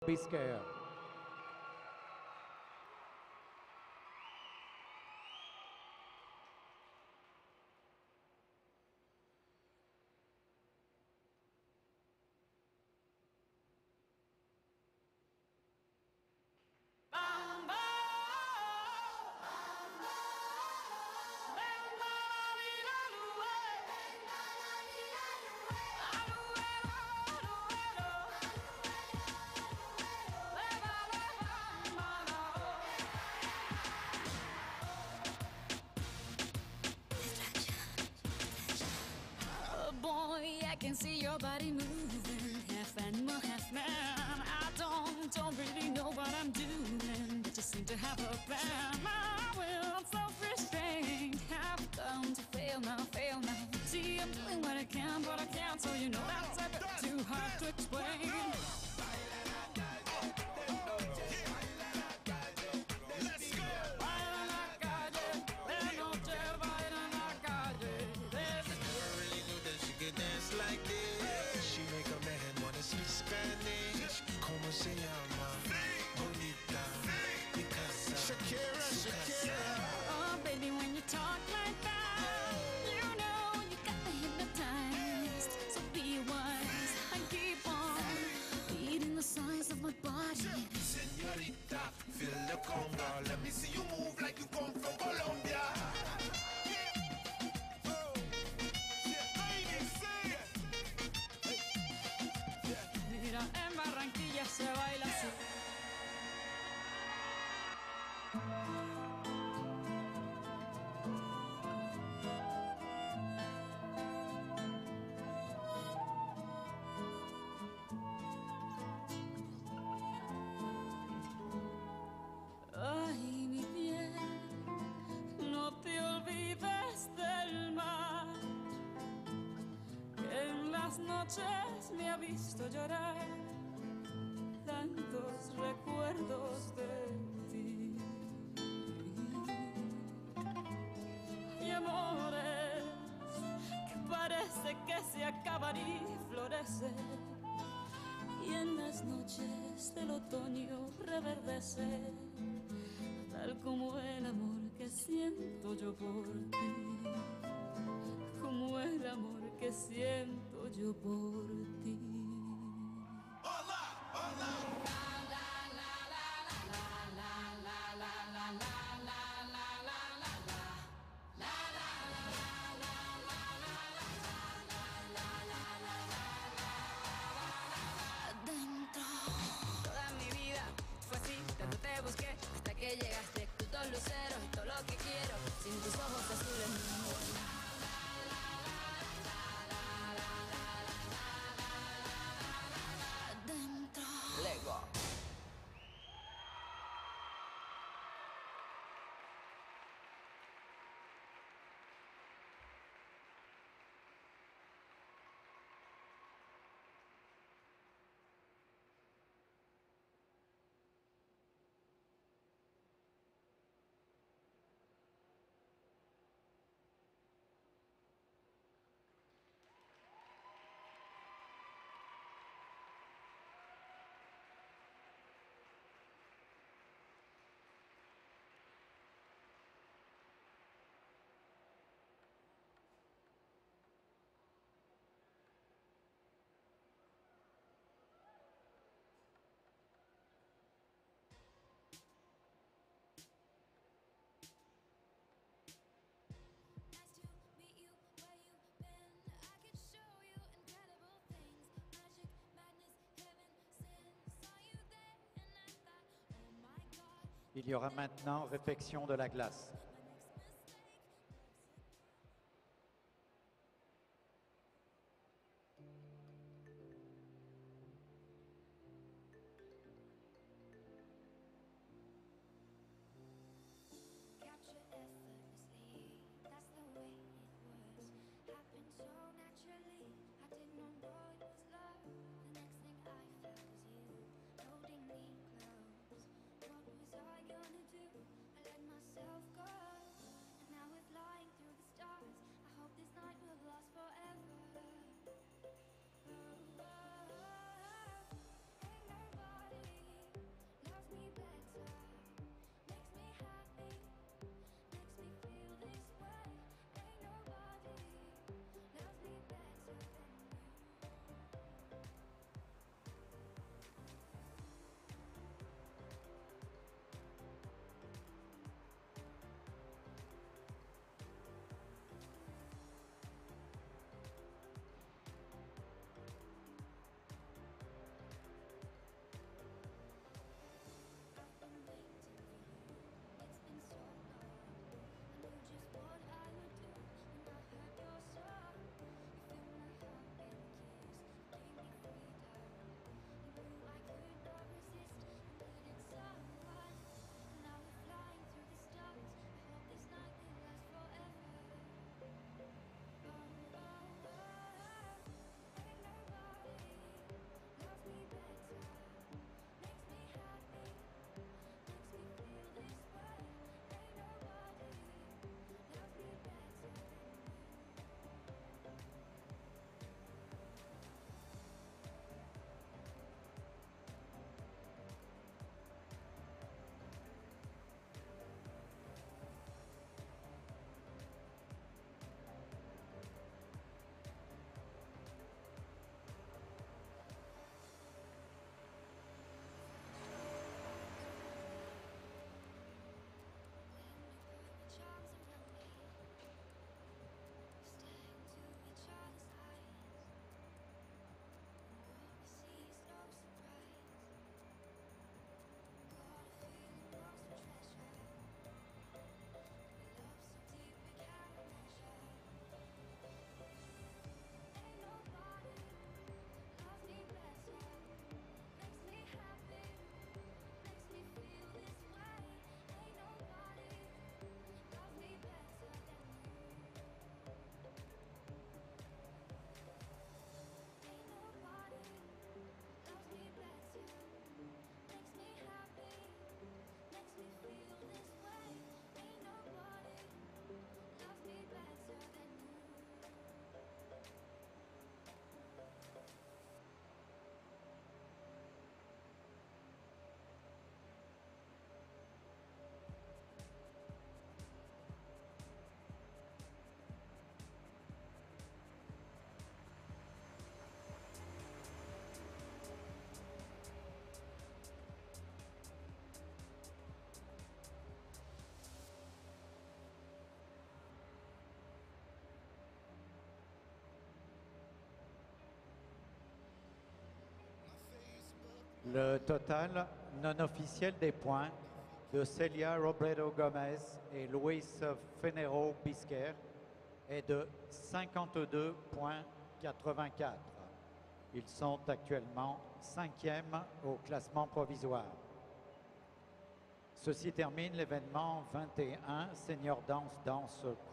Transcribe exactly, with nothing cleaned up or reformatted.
be scared. Boy, I can see your body moving, half animal, half man. I don't, don't really know what I'm doing, but you seem to have a plan. My will, self-restraint, have come to fail now, fail now. See, I'm doing what I can, but I can't, so you know that's a bit too hard to explain. Dance like this. She make a man wanna speak Spanish. Como se llama? Bonita. Picasa. Shakira, Shakira. Oh, baby, when you talk like that, you know you got me hypnotized. So be wise and keep on beating the size of my body. Señorita, feel the conga. Let me see you move like you come from Colombia. Mira, en Barranquilla se baila así. Ay, mi bien, no te olvides del mar, que en las noches me ha visto llorar tantos recuerdos de ti. Y amores que parece que se acaban y florecen, y en las noches del otoño reverdece, tal como el amor que siento yo por ti, como el amor que siento yo por ti. Te busqué hasta que llegaste, tus dos luceros y todo lo que quiero, sin tus ojos azules no. Adentro. Lego. Il y aura maintenant réfection de la glace. What was I gonna do? I let myself go. Le total non officiel des points de Celia Robredo Gomez et Luis Fenero Bisquer est de cinquante-deux virgule quatre-vingt-quatre. Ils sont actuellement cinquièmes au classement provisoire. Ceci termine l'événement vingt et un Senior Danse Danse